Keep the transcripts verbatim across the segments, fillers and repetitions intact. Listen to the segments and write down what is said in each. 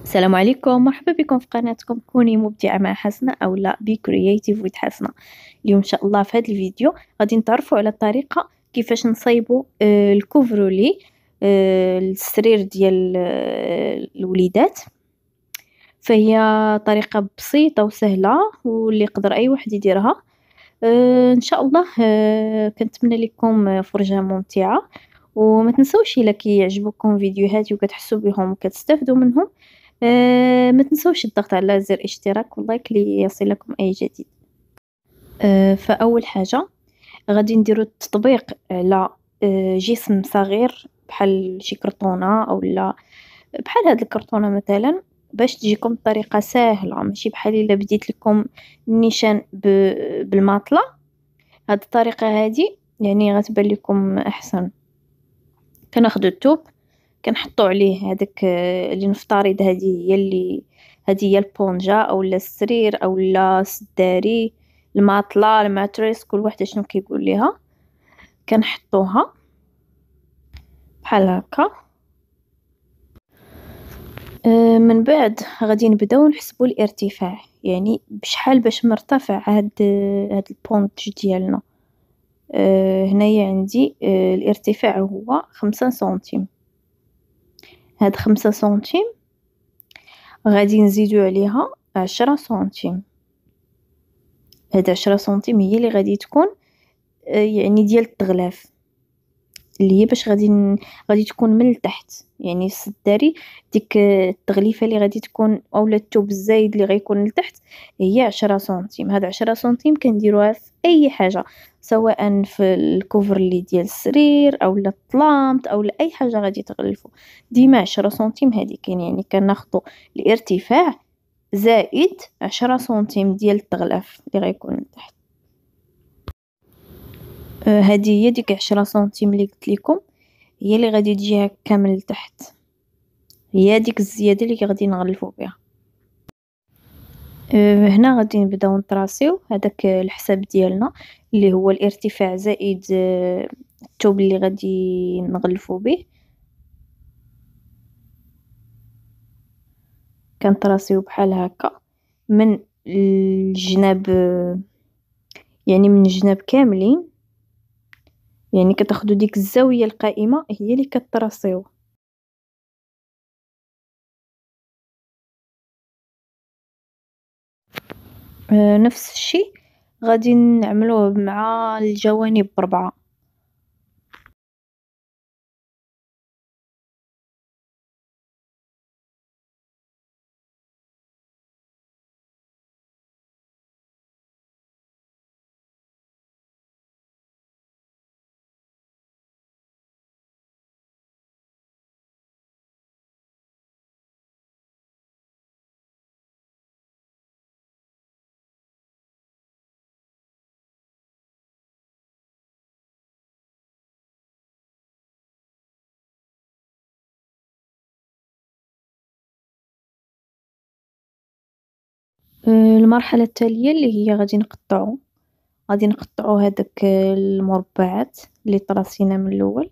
السلام عليكم، مرحبا بكم في قناتكم كوني مبدعة مع حسنة أو لا بي كرياتيف ويد حسنة. اليوم إن شاء الله في هذا الفيديو غادي نتعرفوا على الطريقة كيفاش نصايبوا آه، الكوفرولي آه، السرير ديال آه، الوليدات. فهي طريقة بسيطة وسهلة واللي يقدر أي واحد يديرها. آه، إن شاء الله. آه، كنتمنى لكم فرجة ممتعة، وما تنسوش إلا كي يعجبكم فيديوهاتي وكتحسوا بهم وكتستافدوا منهم، آه، ما تنسوش الضغط على زر اشتراك ولايك ليصلكم أي جديد. آه، فأول حاجة غادي نديرو التطبيق على آه، جسم صغير بحال شي كرتونة أو لا بحال هاد الكرتونة مثلا، باش تجيكم بطريقة ساهلة، ماشي بحال إلا بديت لكم النيشان ب- بالماطلة. هاد الطريقة هادي يعني غتبان لكم أحسن. كناخدو الثوب، كنحطو عليه هذاك آه، اللي نفترض هذه هي اللي هذه هي البونجا اولا السرير اولا السداري، الماطلة الماتريس، كل واحد شنو كيقول ليها. كنحطوها بحال هكا. آه، من بعد غادي نبداو نحسبوا الارتفاع، يعني بشحال باش مرتفع هاد هاد البونج ديالنا. آه، هنايا عندي آه، الارتفاع هو خمسة سنتيم. هاد خمسة سنتيم غادي نزيدو عليها عشرة سنتيم. هاد عشرة سنتيم هي اللي غادي تكون آه، يعني ديال التغلاف، اللي هي باش غادي ن... غادي تكون من التحت، يعني السداري ديك آه، التغليفه اللي غادي تكون اولا الثوب الزايد اللي غيكون لتحت هي عشرة سنتيم. هاد عشرة سنتيم كنديروها في اي حاجه، سواء في الكوفر اللي ديال السرير اولا الطلامط اولا اي حاجه غادي تغلفوا، ديما عشرة سنتيم هادي كاين. يعني كناخدو الارتفاع زائد عشرة سنتيم ديال التغلاف اللي غيكون لتحت. آه، هذه هي ديك عشرة سنتيم اللي قلت لكم، هي اللي غادي تجي كامل لتحت، هي ديك الزياده اللي غادي نغلفوا بها. آه، هنا غادي نبداو نطراسيو هذاك الحساب ديالنا اللي هو الارتفاع زائد آه، الثوب اللي غادي نغلفوا به. كنطراسيو بحال هكا من الجناب، آه، يعني من الجناب كاملين، يعني كتاخدوا ديك الزاويه القائمه هي اللي كطراسيو. آه، نفس الشيء غادي نعملوه مع الجوانب بربعة. آه، المرحلة التالية اللي هي غادي نقطعو غادي نقطعو هذاك المربعات اللي طراسينا من الأول.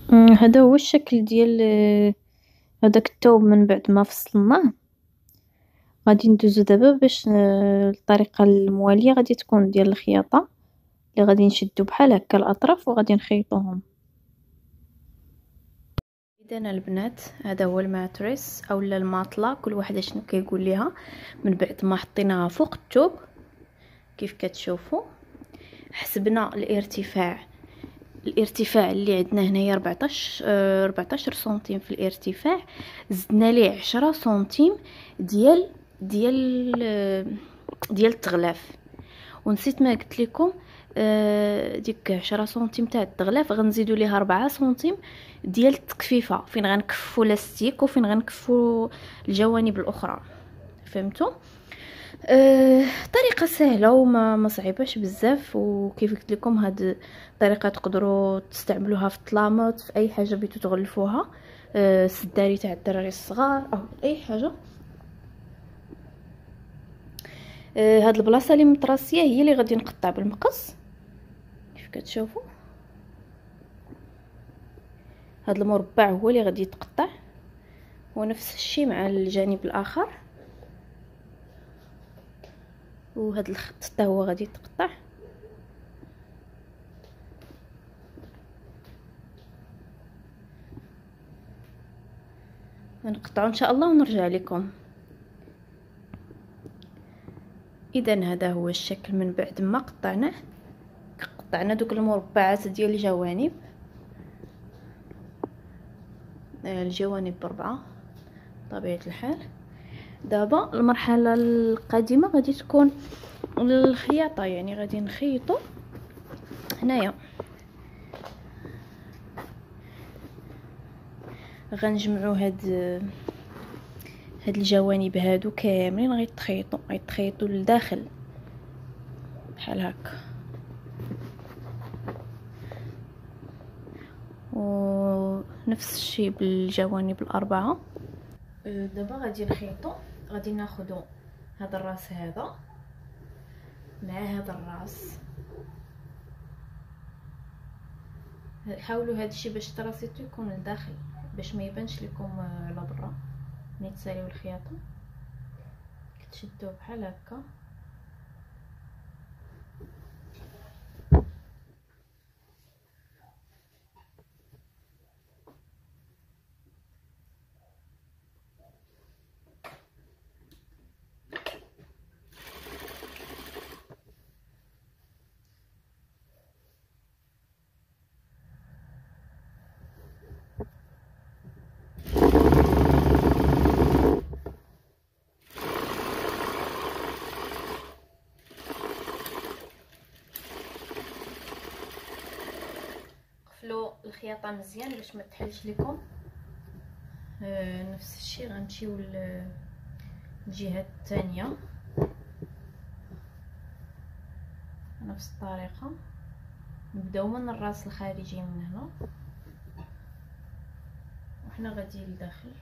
أمم، هذا هو الشكل ديال آه، هذاك الثوب من بعد ما فصلناه. غادي ندوزو دابا باش آه، الطريقة الموالية غادي تكون ديال الخياطة اللي غادي نشدو بحال هكا الأطراف وغادي نخيطوهم. إذا البنات هذا هو الماتريس اولا الماطلة، كل واحدة شنو كيقول ليها. من بعد ما حطيناها فوق الثوب كيف كتشوفوا، حسبنا الارتفاع الارتفاع اللي عندنا هنايا أربعطاش آه أربعطاش سنتيم في الارتفاع، زدنا ليه عشرة سنتيم ديال ديال آه ديال التغلاف. ونسيت ما قلت لكم آه ديك عشرة سنتيم تاع التغلاف غنزيدوا ليها أربعة سنتيم ديال التكفيفه، فين غنكفوا لاستيك وفين غنكفوا الجوانب الاخرى. فهمتوا؟ أه طريقه سهله وما ما صعيباش بزاف، وكيف قلت لكم هاد الطريقه تقدروا تستعملوها في الطلامط، في اي حاجه بغيتو تغلفوها، أه السداري تاع الدراري الصغار او اي حاجه. أه هاد البلاصه اللي متراسيه هي اللي غادي نقطع بالمقص كيف كتشوفوا. هاد المربع هو اللي غادي يتقطع، ونفس الشيء مع الجانب الاخر، وهذا الخط حتى هو غادي يتقطع. نقطعو ان شاء الله ونرجع لكم. اذا هذا هو الشكل من بعد ما قطعناه. قطعنا دوك المربعات ديال الجوانب، الجوانب بربعه طبيعه الحال. دابا المرحله القادمه غادي تكون الخياطه، يعني غادي نخيطو هنايا، غنجمعوا هاد هاد الجوانب هادو كاملين غيتخيطوا غيتخيطوا لداخل بحال هكا، ونفس الشيء بالجوانب الاربعه. دابا غادي نخيطوا، غادي ناخذوا هذا الراس هذا مع هذا الراس. حاولوا هذا الشيء باش تراسيتو يكون لداخل باش ما يبانش لكم على برا. ملي تساليو الخياطه كتشدوه بحال هكا، قفلوا الخياطه مزيان باش ما تحلش لكم. آه نفس الشيء غنمشيو للجهه الثانيه نفس الطريقه، نبداو من الراس الخارجي من هنا وحنا غادي لداخل.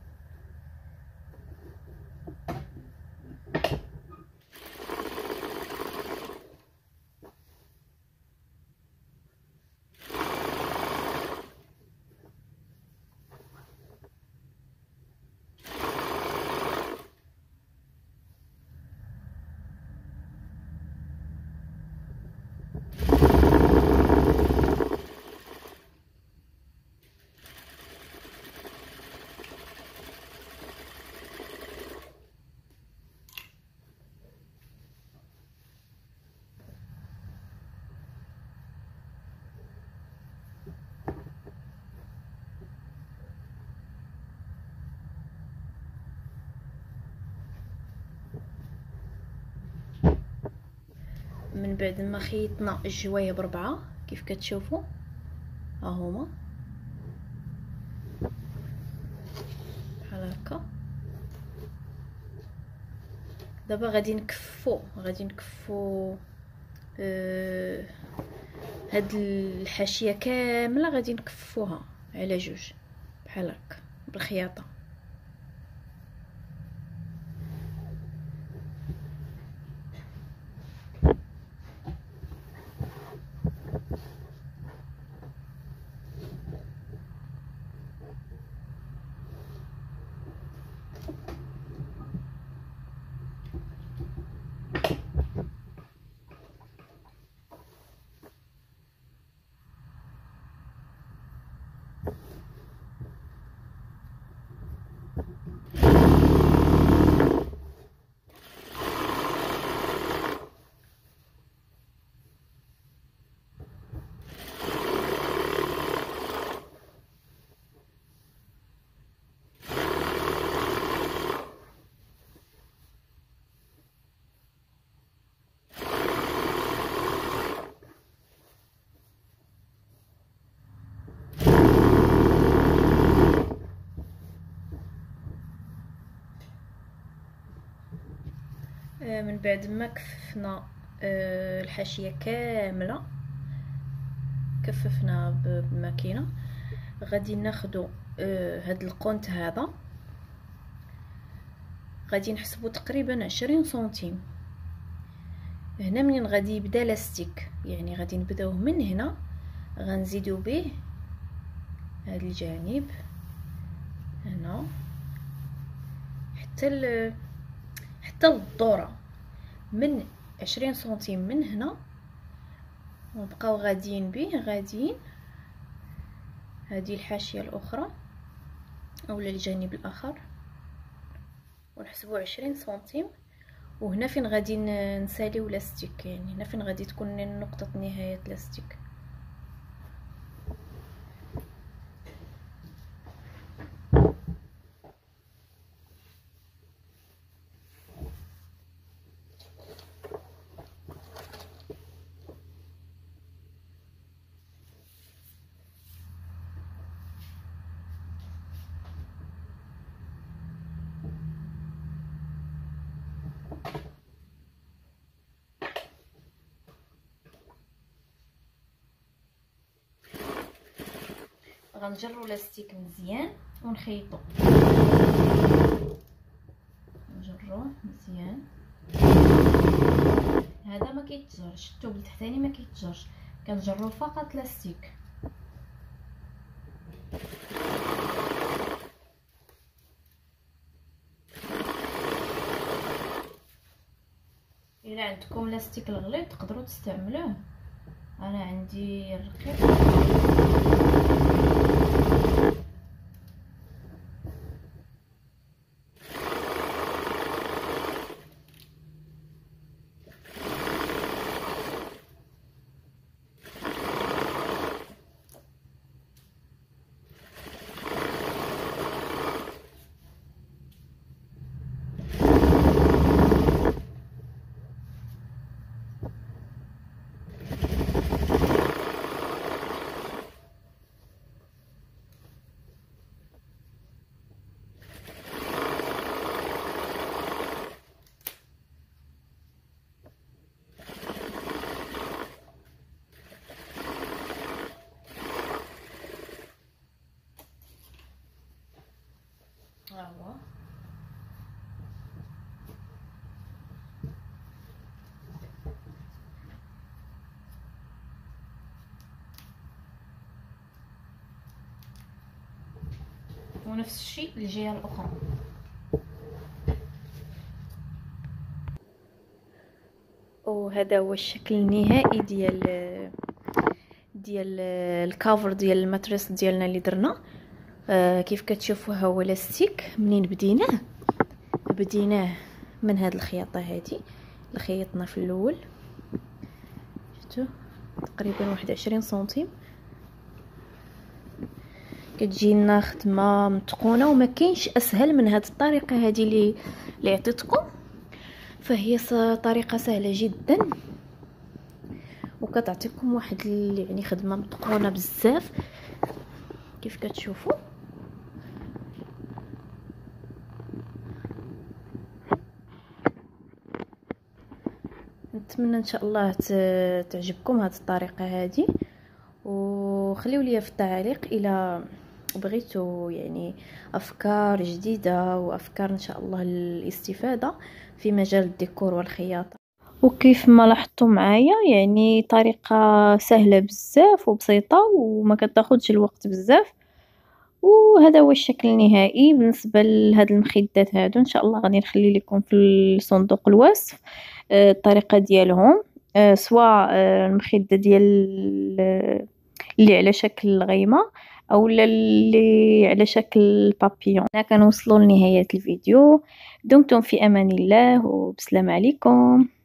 من بعد ما خيطنا الجوايب ربعه كيف كتشوفوا ها هما بحال هكا. دابا غادي نكفو غادي نكفو آه هاد الحاشيه كامله غادي نكفوها على جوج بحال هكا بالخياطه. آه من بعد ما كففنا آه الحاشيه كامله، كففنا بالماكينه، غادي ناخدو آه هاد القنت هذا، غادي نحسبو تقريبا عشرين سنتيم. هنا منين غادي يبدا لاستيك، يعني غادي نبداوه من هنا، غنزيدو به هاد الجانب هنا حتى ل... حتى للدوره، من عشرين سنتيم من هنا، ونبقاو غاديين به غاديين هذه الحاشيه الاخرى اولا الجانب الاخر، ونحسبوا عشرين سنتيم. وهنا فين غادي نساليو لاستيك، يعني هنا فين غادي تكون نقطه نهايه لاستيك. غنجرو لاستيك مزيان ونخيطو، نجروه مزيان. هذا ما كيتجرش، الثوب التحتاني ما كيتجرش، كنجرو فقط لاستيك. الا عندكم لاستيك الغليظ تقدروا تستعملوه، انا عندي الرقيق. هو ونفس الشيء الجهه الاخرى. وهذا هو الشكل النهائي ديال ديال الكافر ديال الماتريس ديالنا اللي درنا. آه كيف كتشوفوا ها هو لاستيك. منين بديناه بديناه من هاد الخياطه هادي اللي خيطنا في الاول، شفتوا تقريبا واحد وعشرين سنتيم. كتجي لنا خدمه متقونه وما كاينش اسهل من هاد الطريقه هادي اللي اللي عطيتكم، فهي طريقه سهله جدا وكتعطيكم واحد يعني خدمه متقونه بزاف كيف كتشوفوا. نتمنى ان شاء الله تعجبكم هذه الطريقه هذه، وخليوا لي في التعليق الى بغيتوا يعني افكار جديده وافكار ان شاء الله للاستفاده في مجال الديكور والخياطه. وكيف ما لاحظتوا معايا يعني طريقه سهله بزاف وبسيطه وما كتاخذش الوقت بزاف. وهذا هو الشكل النهائي بالنسبه لهاد المخدات هادو. ان شاء الله غادي نخلي لكم في صندوق الوصف الطريقه ديالهم، سواء المخده ديال اللي على شكل غيمه او اللي على شكل بابيون. هنا كنوصلوا لنهايه الفيديو. دمتم في امان الله وبسلام عليكم.